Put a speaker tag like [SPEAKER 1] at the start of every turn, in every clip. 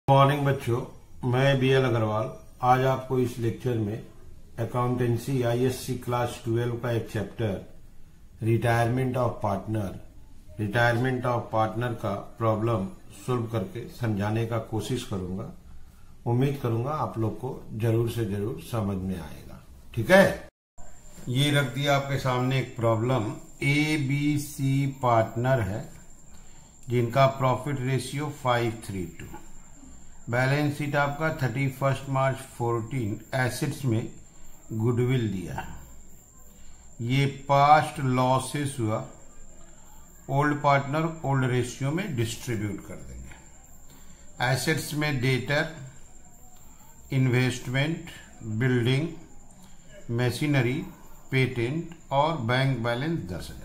[SPEAKER 1] Morning बच्चों, मैं B L Agarwal आज आपको इस लेक्चर में अकाउंटेंसी आईएससी क्लास 12 का एक चैप्टर रिटायरमेंट ऑफ पार्टनर का प्रॉब्लम सोल्व करके समझाने का कोशिश करूंगा। उम्मीद करूंगा आप लोग को जरूर से जरूर समझ में आएगा। ठीक है, ये रख दिया आपके सामने एक problem. A B C partner है जिनका प्रॉफिट रेशियो 5:3:2। बैलेंस शीट आपका 31 मार्च 14 एसेट्स में गुडविल दिया है। ये पास्ट लॉसेस हुआ, ओल्ड पार्टनर ओल्ड रेशियो में डिस्ट्रीब्यूट कर देंगे। एसेट्स में debtor, investment, building, machinery, patent और बैंक बैलेंस 10,000।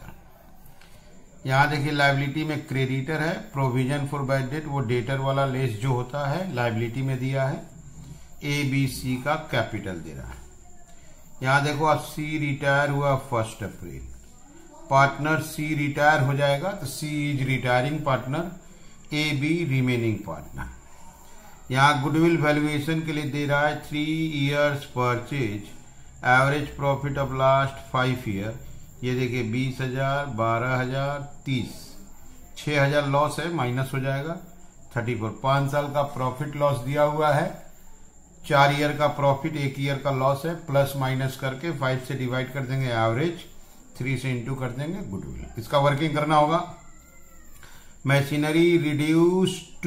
[SPEAKER 1] यहां देखिए लायबिलिटी में क्रेडिटर है, प्रोविजन फॉर बैड डेट वो डेटर वाला लेस जो होता है लायबिलिटी में दिया है। ए बी सी का कैपिटल दे रहा है। यहां देखो आप सी रिटायर हुआ 1 अप्रैल, पार्टनर सी रिटायर हो जाएगा तो C is retiring partner, A B remaining partner. यहां गुडविल वैल्यूएशन के लिए दे रहा है 3 years purchase, average profit of last 5 year। ये देखिए 20,000, 12,000, 30, 6,000 लॉस है, माइनस हो जाएगा 34। 5 साल का प्रॉफिट लॉस दिया हुआ है, 4 ईयर का प्रॉफिट, 1 ईयर का लॉस है, प्लस माइनस करके 5 से डिवाइड कर देंगे एवरेज, 3 से इंटू कर देंगे गुडविल। इसका वर्किंग करना होगा। Machinery reduce to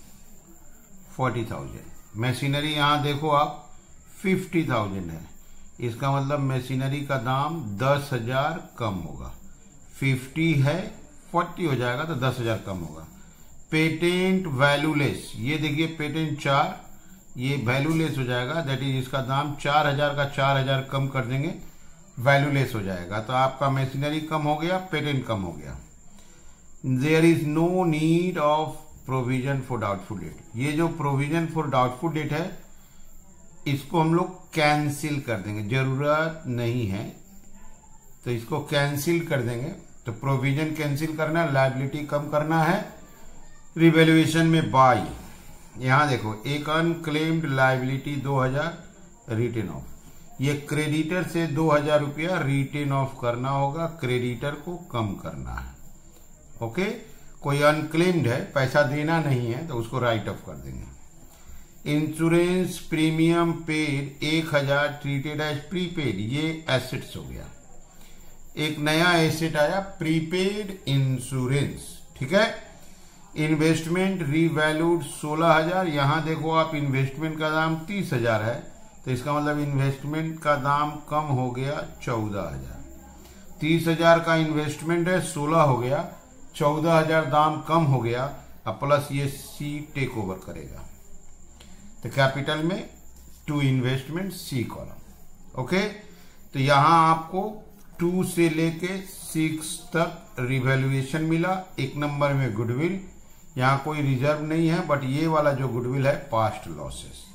[SPEAKER 1] 40,000। मशीनरी यहां देखो आप 50,000 है, इसका मतलब मशीनरी का दाम 10,000 कम होगा। 50 है, 40 हो जाएगा तो 10,000 कम होगा। पेटेंट वैल्यूलेस, ये देखिए पेटेंट 4, ये वैल्यूलेस हो जाएगा, दैट इज इसका दाम 4,000 का 4,000 कम कर देंगे, वैल्यूलेस हो जाएगा। तो आपका मशीनरी कम हो गया, पेटेंट कम हो गया। There is no need of provision for doubtful debt. ये जो प्रोविजन फॉर डाउटफुल डेट है इसको हम लोग कैंसिल कर देंगे, जरूरत नहीं है तो इसको कैंसिल कर देंगे। तो प्रोविजन कैंसिल करना है, लायबिलिटी कम करना है। रिवैल्यूएशन में बाई, यहां देखो एक अनक्लेम्ड लायबिलिटी 2,000 रिटेन ऑफ, ये क्रेडिटर से 2,000 रुपया रिटेन ऑफ करना होगा, क्रेडिटर को कम करना है। ओके, कोई अनक्लेम्ड है, पैसा देना नहीं है तो उसको राइट ऑफ कर देंगे। Insurance premium paid 1,000 treated as prepaid, ये एसेट्स हो गया। एक नया एसेट आया प्रीपेड इंश्योरेंस। ठीक है, इन्वेस्टमेंट रीवैल्यूड 16,000। यहां देखो आप इन्वेस्टमेंट का दाम 30,000 है तो इसका मतलब इन्वेस्टमेंट का दाम कम हो गया 14,000। 30,000 का इन्वेस्टमेंट है, 16 हो गया, 14,000 दाम कम हो गया। अब प्लस ये सी टेक ओवर करेगा तो कैपिटल में to investment C column. Okay, तो यहां आपको 2 से लेके 6 तक रिवैल्यूएशन मिला। 1 नंबर में गुडविल, यहां कोई रिजर्व नहीं है, बट ये वाला जो गुडविल है पास्ट लॉसेस।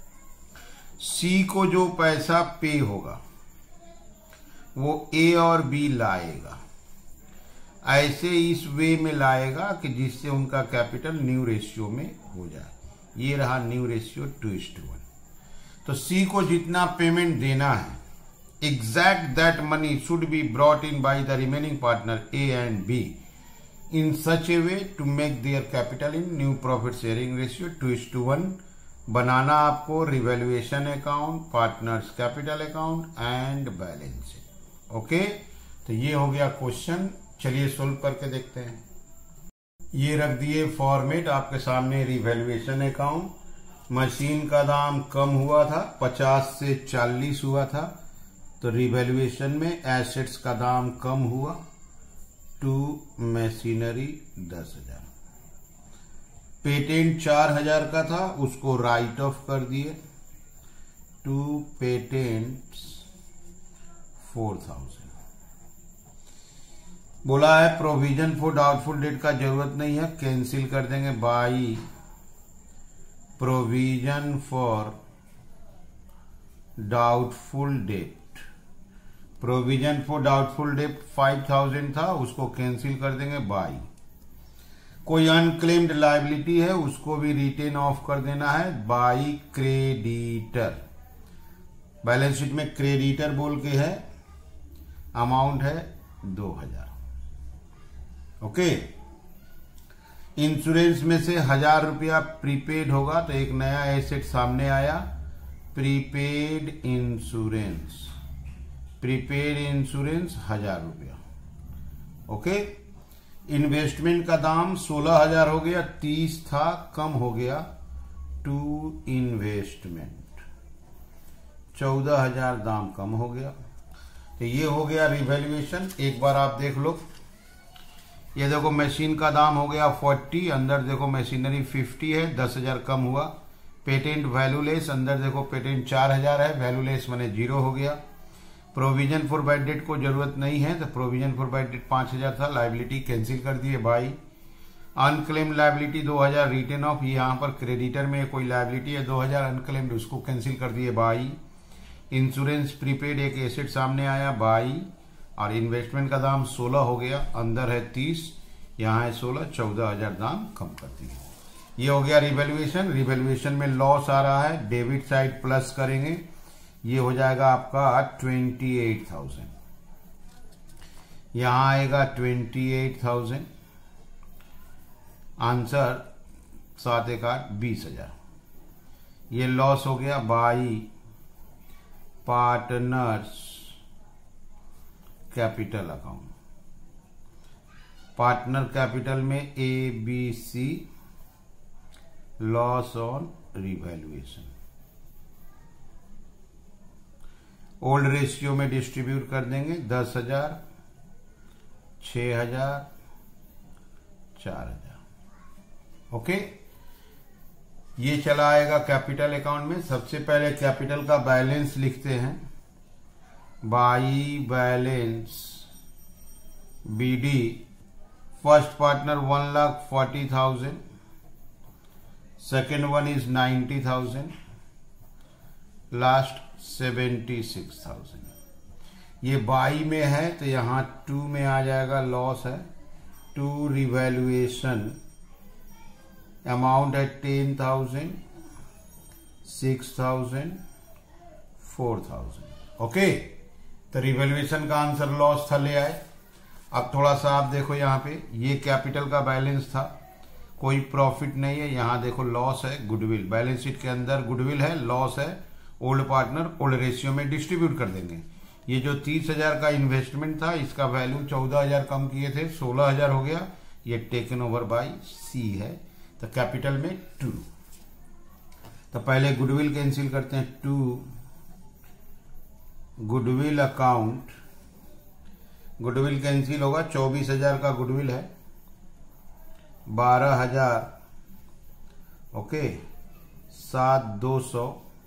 [SPEAKER 1] सी को जो पैसा पे होगा वो ए और बी लाएगा, ऐसे इस वे में लाएगा कि जिससे उनका कैपिटल न्यू रेशियो में हो जाए। ये रहा न्यू रेशियो 2:1। तो सी को जितना पेमेंट देना है, exact that money should be brought in by the remaining partner A and B in such a way to make their capital in new profit sharing ratio 2:1 बनाना आपको revaluation account, partners capital account and balance sheet. Okay, तो ये हो गया question. चलिए solve करके देखते हैं। ये रख दिए फॉर्मेट आपके सामने। रिवैल्यूएशन अकाउंट, मशीन का दाम कम हुआ था, 50 से 40 हुआ था, तो रिवैल्यूएशन में एसेट्स का दाम कम हुआ, टू मशीनरी 10,000। पेटेंट 4,000 का था, उसको राइट ऑफ कर दिए, टू पेटेंट्स 4,000। बोला है प्रोविजन फॉर डाउटफुल डेट का जरूरत नहीं है, कैंसिल कर देंगे by provision for doubtful debt. Provision for doubtful debt 5,000 था, उसको कैंसिल कर देंगे बाई कोई अनक्लेम्ड लायबिलिटी है उसको भी रिटेन ऑफ कर देना है बाय क्रेडिटर। बैलेंस शीट में क्रेडिटर बोल के है, अमाउंट है 2000। ओके। इंश्योरेंस में से 1000 रुपया प्रीपेड होगा तो एक नया एसेट सामने आया, प्रीपेड इंश्योरेंस। प्रीपेड इंश्योरेंस 1000 रुपया। ओके। इन्वेस्टमेंट का दाम 16,000 हो गया, 30 था, कम हो गया टू इन्वेस्टमेंट, 14,000 दाम कम हो गया। तो ये हो गया रिवैल्यूएशन। एक बार आप देख लो, ये देखो मशीन का दाम हो गया 40, अंदर देखो मशीनरी 50 है, 10,000 कम हुआ। पेटेंट वैल्यूलेस, अंदर देखो पेटेंट 4,000 है, वैल्यूलेस माने 0 हो गया। प्रोविजन फॉर बैड डेट को जरूरत नहीं है तो प्रोविजन फॉर बैड डेट 5,000 था, लाइबिलिटी कैंसिल कर दिए by. Unclaim liability 2,000 written off, ये यहाँ पर क्रेडिटर में कोई लाइबिलिटी है 2,000 अनक्लेम्ड, उसको कैंसिल कर दिए बाई। इंश्योरेंस प्रीपेड एक एसेट सामने आया बाई, और इन्वेस्टमेंट का दाम 16 हो गया, अंदर है 30, यहाँ है 16, 14,000 दाम कम कर दिए। ये हो गया रिवैल्यूएशन। रिवैल्यूएशन में लॉस आ रहा है, डेबिट साइड प्लस करेंगे, ये हो जाएगा आपका 28,000, यहां आएगा 28,000, आंसर 7 एक 8 20,000। ये लॉस हो गया by partners capital account. Partner capital में ABC, loss on revaluation. Old ratio में डिस्ट्रीब्यूट कर देंगे, 10,000, 6,000, 4,000। ओके। ये चला आएगा कैपिटल अकाउंट में। सबसे पहले कैपिटल का बैलेंस लिखते हैं, by balance BD। First partner 1,40,000, second one is 90,000, last 76,000। ये बाई में है तो यहां 2 में आ जाएगा, लॉस है, 2 रिवैल्यूएशन, अमाउंट है 10,000, 6,000, 4,000। ओके। तो रिवैल्यूएशन का आंसर लॉस था, ले आए। अब थोड़ा सा आप देखो यहाँ पे, ये कैपिटल का बैलेंस था, कोई प्रॉफिट नहीं है, यहां देखो लॉस है, गुडविल। बैलेंस शीट के अंदर गुडविल है, लॉस है, ओल्ड पार्टनर ओल्ड रेशियो में डिस्ट्रीब्यूट कर देंगे। ये जो 30,000 का इन्वेस्टमेंट था, इसका वैल्यू 14,000 कम किए थे, 16,000 हो गया, ये टेकन ओवर बाय C है। तो कैपिटल में 2। तो पहले गुडविल कैंसिल करते हैं, 2 गुडविल अकाउंट, गुडविल कैंसिल होगा, 24,000 का गुडविल है, 12,000, ओके, 7,200,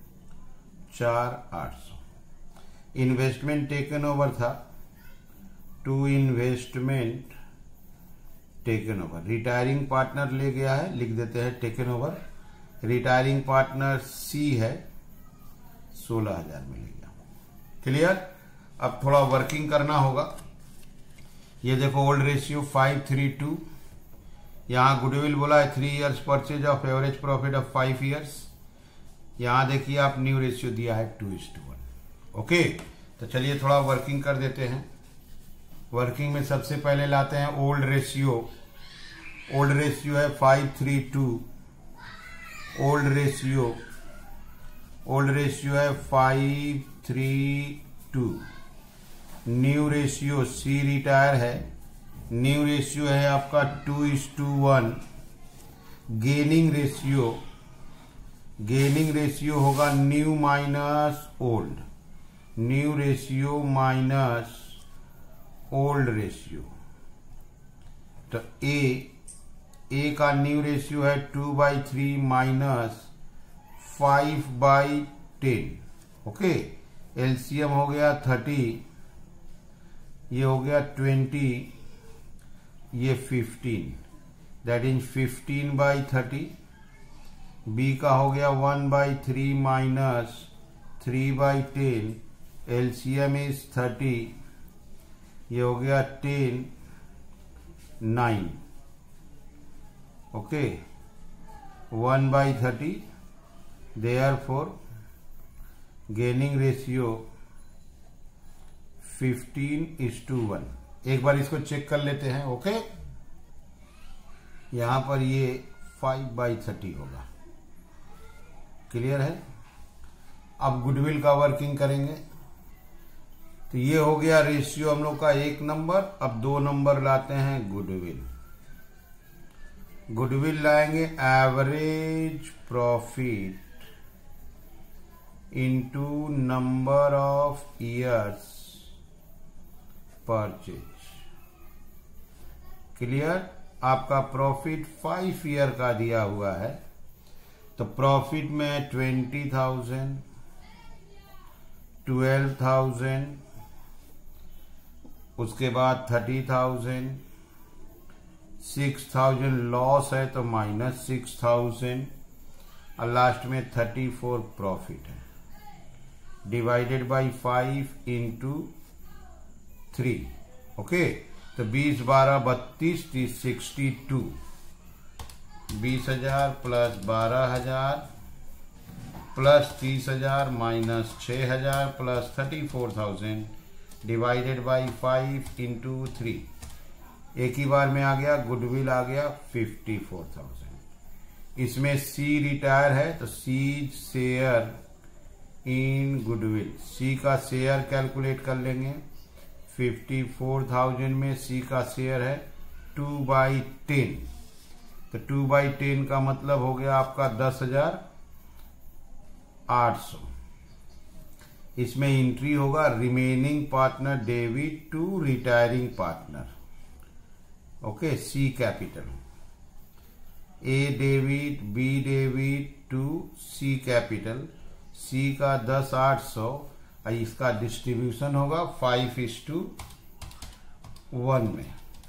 [SPEAKER 1] 4,800। इन्वेस्टमेंट टेकन ओवर था, 2 investment taken over. Retiring partner ले गया है, लिख देते हैं taken over. Retiring partner C है, 16,000 मिलेगा। क्लियर। अब थोड़ा वर्किंग करना होगा। ये देखो ओल्ड रेशियो 5:3:2, यहां गुडविल बोला है 3 years purchase of average profit of 5 years. यहां देखिए आप न्यू रेशियो दिया है 2:1। ओके। तो चलिए थोड़ा वर्किंग कर देते हैं। वर्किंग में सबसे पहले लाते हैं ओल्ड रेशियो। ओल्ड रेशियो है 5:3:2, ओल्ड रेशियो है 5:3:2। न्यू रेशियो C रिटायर है, न्यू रेशियो है आपका 2:1। गेनिंग रेशियो होगा new minus old, new ratio minus old ratio. तो ए का न्यू रेशियो है 2/3 माइनस 5/10। ओके। एलसीएम हो गया 30, ये हो गया 20, ये 15, दैट इज 15/30। बी का हो गया 1/3 माइनस 3/10, एलसीएम इज 30, ये हो गया 10, 9। Okay 1/30, therefore gaining ratio 15:1। एक बार इसको चेक कर लेते हैं। ओके यहां पर ये 5/30 होगा। क्लियर है। अब गुडविल का वर्किंग करेंगे तो ये हो गया रेशियो हम लोग का 1 नंबर। अब 2 नंबर लाते हैं गुडविल। गुडविल लाएंगे average profit into number of years purchase. Clear. आपका प्रॉफिट 5 ईयर का दिया हुआ है तो प्रॉफिट में 20,000, 12,000, उसके बाद 30,000, 6,000 लॉस है तो -6,000 और लास्ट में 34 प्रॉफिट है। Divided by 5 into 3। ओके तो 20, 12, 32, 30, 62। 20,000 plus 12,000 plus 30,000 minus 6,000 plus 34,000 divided by 5 into 3। एक ही बार में आ गया। गुडविल आ गया 54,000। इसमें सी रिटायर है तो सी शेयर इन गुडविल। सी का शेयर कैलकुलेट कर लेंगे। 54,000 में सी का शेयर है 2/10 तो 2/10 का मतलब हो गया आपका 10,800। इसमें एंट्री होगा remaining partner debit to retiring partner. Okay C capital. A debit, B debit to C capital. C का 10,800 और इसका डिस्ट्रीब्यूशन होगा 5:1 में।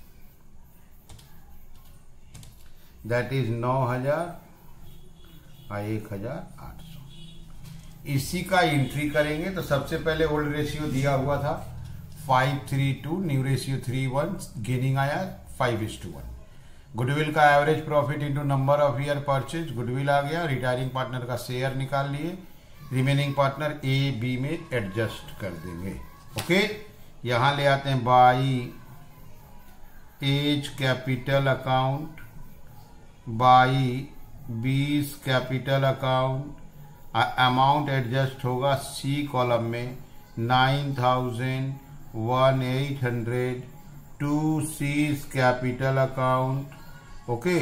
[SPEAKER 1] दैट इज 9,000 और 1,800। इसी का एंट्री करेंगे तो सबसे पहले ओल्ड रेशियो दिया हुआ था 5:3:2, न्यू रेशियो 3:1, गेनिंग आया 5:1। गुडविल का average profit into number of year purchase. Goodwill आ गया। रिटायरिंग पार्टनर का शेयर निकाल लिए। रिमेनिंग पार्टनर ए बी में एडजस्ट कर देंगे। ओके यहां ले आते हैं by as capital account by 20 capital account. Amount adjust होगा सी कॉलम में 9,800 to C's capital account. Okay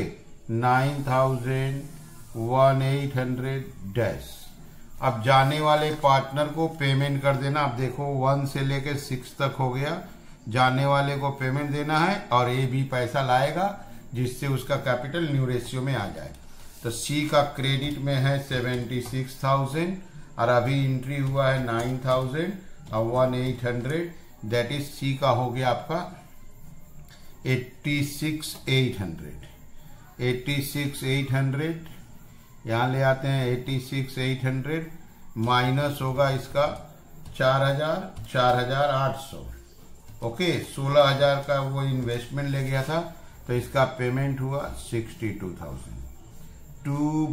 [SPEAKER 1] 9,800 dash. अब जाने वाले पार्टनर को पेमेंट कर देना। अब देखो 1 से लेकर 6 तक हो गया। जाने वाले को पेमेंट देना है और ए भी पैसा लाएगा जिससे उसका कैपिटल न्यू रेशियो में आ जाए। तो सी का क्रेडिट में है 76,000 और अभी एंट्री हुआ है 9,800। दैट इज सी का हो गया आपका 86,800। 86,800 यहां ले आते हैं। 86,800 माइनस होगा इसका 4,800। ओके 16,000 का वो इन्वेस्टमेंट ले गया था तो इसका पेमेंट हुआ 62,000 टू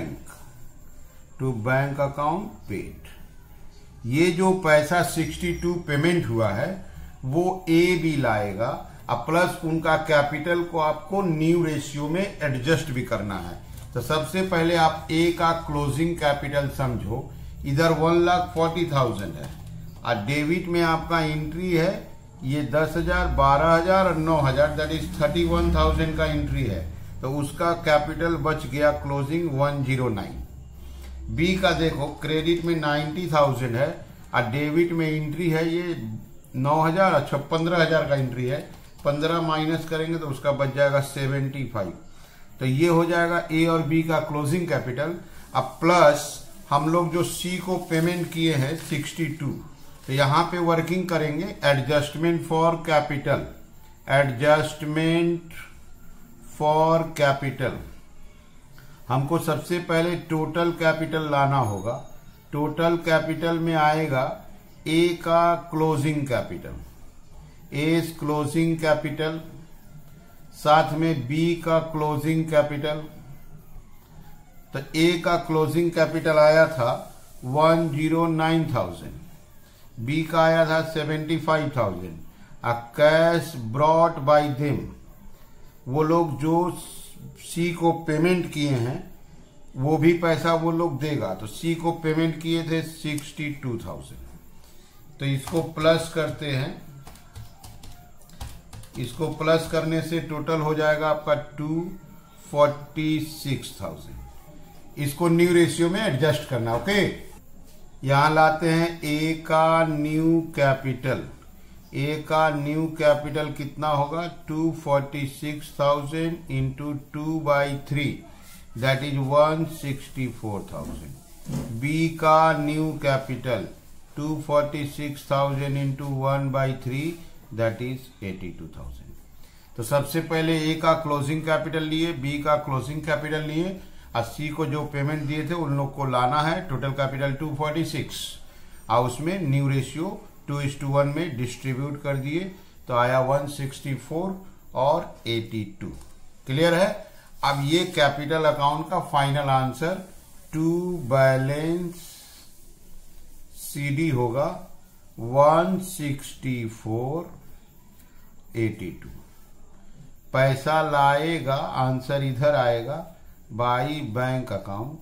[SPEAKER 1] बैंक अकाउंट पेड। ये जो पैसा 62 पेमेंट हुआ है वो ए भी लाएगा और प्लस उनका कैपिटल को आपको न्यू रेशियो में एडजस्ट भी करना है। तो सबसे पहले आप ए का क्लोजिंग कैपिटल समझो। इधर 1,40,000 है और डेबिट में आपका एंट्री है ये 10,000, 12,000 और 9,000 दैट इज 31,000 का एंट्री है। तो उसका कैपिटल बच गया क्लोजिंग 109। बी का देखो क्रेडिट में 90,000 है और डेबिट में एंट्री है ये 9,000। अच्छा 15,000 का एंट्री है। 15 माइनस करेंगे तो उसका बच जाएगा 75। तो ये हो जाएगा ए और बी का क्लोजिंग कैपिटल। अब प्लस हम लोग जो सी को पेमेंट किए हैं 62 तो यहां पे वर्किंग करेंगे adjustment for capital. Adjustment for capital हमको सबसे पहले टोटल कैपिटल लाना होगा। टोटल कैपिटल में आएगा ए का closing capital. As closing capital साथ में बी का क्लोजिंग कैपिटल। तो ए का क्लोजिंग कैपिटल आया था 109,000, बी का आया था 75,000। Uh cash brought by them, वो लोग जो सी को पेमेंट किए हैं वो भी पैसा वो लोग देगा। तो सी को पेमेंट किए थे 62,000। तो इसको प्लस करते हैं, इसको प्लस करने से टोटल हो जाएगा आपका 246,000। इसको न्यू रेशियो में एडजस्ट करना। ओके, यहां लाते हैं ए का न्यू कैपिटल। ए का न्यू कैपिटल कितना होगा 246,000 इंटू 2/3 दैट इज 164,000। बी का new capital 246,000 into 1/3 that is 82,000। तो सबसे पहले ए का क्लोजिंग कैपिटल लिए, बी का क्लोजिंग कैपिटल लिए और सी को जो पेमेंट दिए थे उन लोग को लाना है। टोटल कैपिटल 246 और उसमें न्यू रेशियो 2:1 में डिस्ट्रीब्यूट कर दिए तो आया 164 और 82। क्लियर है। अब ये कैपिटल अकाउंट का final answer to balance CD होगा 164.82। पैसा लाएगा, आंसर इधर आएगा by bank account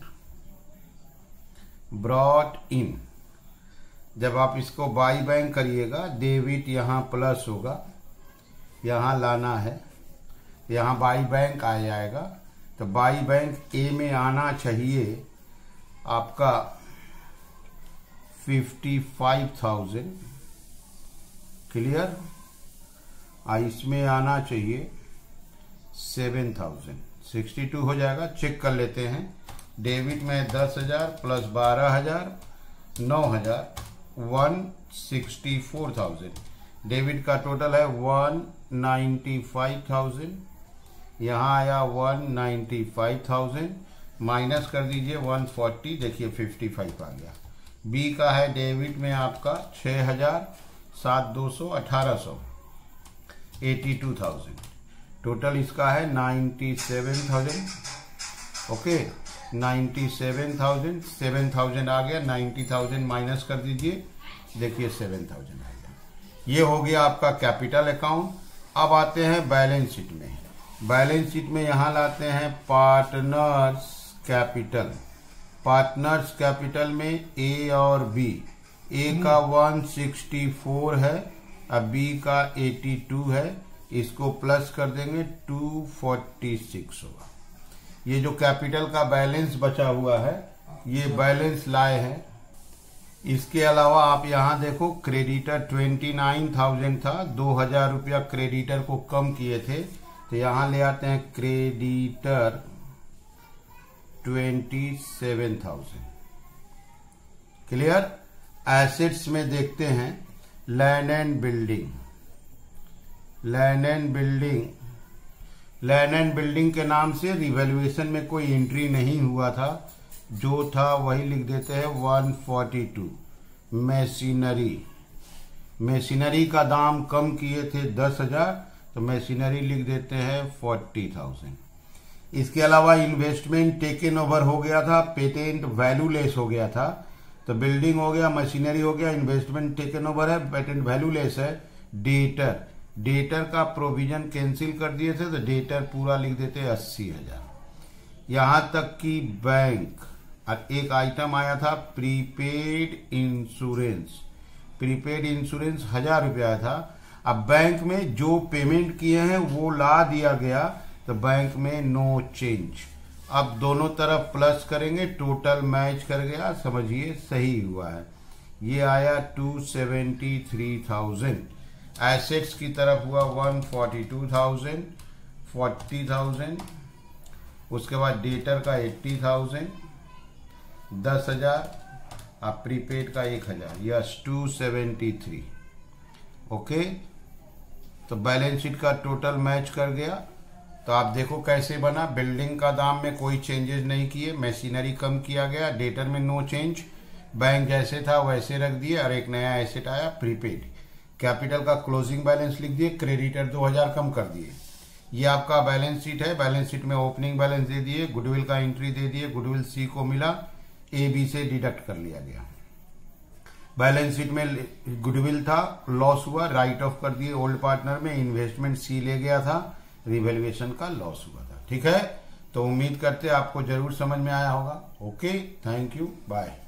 [SPEAKER 1] brought in. जब आप इसको बाई बैंक करिएगा डेबिट यहां प्लस होगा, यहां लाना है, यहां बाई बैंक आ जाएगा। तो बाई बैंक ए में आना चाहिए आपका 55,000। क्लियर। इसमें आना चाहिए 7,000, 62 हो जाएगा। चेक कर लेते हैं। डेबिट में 10,000 प्लस 12,000 9,000 164,000। डेबिट का टोटल है 195,000। यहां आया 195,000 माइनस कर दीजिए 140, देखिए 55 आ गया। बी का है डेबिट में आपका 6,000 7,200 1,800 82,000। टोटल इसका है 97,000। ओके, 97,000 7,000 आ गया। 90,000 माइनस कर दीजिए, देखिए 7,000 आ गया। ये हो गया आपका कैपिटल अकाउंट। अब आते हैं बैलेंस शीट में। बैलेंस शीट में यहां लाते हैं पार्टनर्स कैपिटल। पार्टनर्स कैपिटल में ए और बी। ए का 164 है, अब बी का 82 है। इसको प्लस कर देंगे 246 होगा। ये जो कैपिटल का बैलेंस बचा हुआ है ये बैलेंस लाए हैं। इसके अलावा आप यहां देखो क्रेडिटर 29,000 था, 2,000 रुपया क्रेडिटर को कम किए थे। तो यहां ले आते हैं क्रेडिटर 27,000। क्लियर। एसेट्स में देखते हैं land and building. Land and building के नाम से रिवैल्यूएशन में कोई एंट्री नहीं हुआ था, जो था वही लिख देते हैं 142। मशीनरी का दाम कम किए थे 10,000, तो मशीनरी लिख देते हैं 40,000। इसके अलावा इन्वेस्टमेंट टेकन ओवर हो गया था, पेटेंट वैल्यू लेस हो गया था। तो बिल्डिंग हो गया, मशीनरी हो गया, इन्वेस्टमेंट टेकन ओवर है, पेटेंट वैल्यू लेस है। डेटर का प्रोविजन कैंसिल कर दिए थे तो डेटर पूरा लिख देते 80,000। यहां तक कि बैंक, एक आइटम आया था प्रीपेड इंश्योरेंस। प्रीपेड इंश्योरेंस 1,000 रुपया था। अब बैंक में जो पेमेंट किए हैं वो ला दिया गया, तो बैंक में नो चेंज। अब दोनों तरफ प्लस करेंगे, टोटल मैच कर गया, समझिए सही हुआ है। ये आया 273,000। एसेट्स की तरफ हुआ 142,000 40,000। उसके बाद डेटर का 80,000 10,000, अब प्रीपेड का 1,000, यस 273। ओके, तो बैलेंस शीट का टोटल मैच कर गया। तो आप देखो कैसे बना। बिल्डिंग का दाम में कोई चेंजेस नहीं किए, मशीनरी कम किया गया, डेटर में नो चेंज, बैंक जैसे था वैसे रख दिए और एक नया एसेट आया प्रीपेड। कैपिटल का क्लोजिंग बैलेंस लिख दिए, क्रेडिटर 2,000 कम कर दिए। ये आपका बैलेंस शीट है। बैलेंस शीट में ओपनिंग बैलेंस दे दिए, गुडविल का एंट्री दे दिए, गुडविल सी को मिला, ए बी से डिडक्ट कर लिया गया। बैलेंस शीट में गुडविल था, लॉस हुआ, राइट ऑफ कर दिए ओल्ड पार्टनर में, इन्वेस्टमेंट सी ले गया था, रिवैल्यूएशन का लॉस हुआ था। ठीक है, तो उम्मीद करते आपको जरूर समझ में आया होगा। Okay, thank you, bye.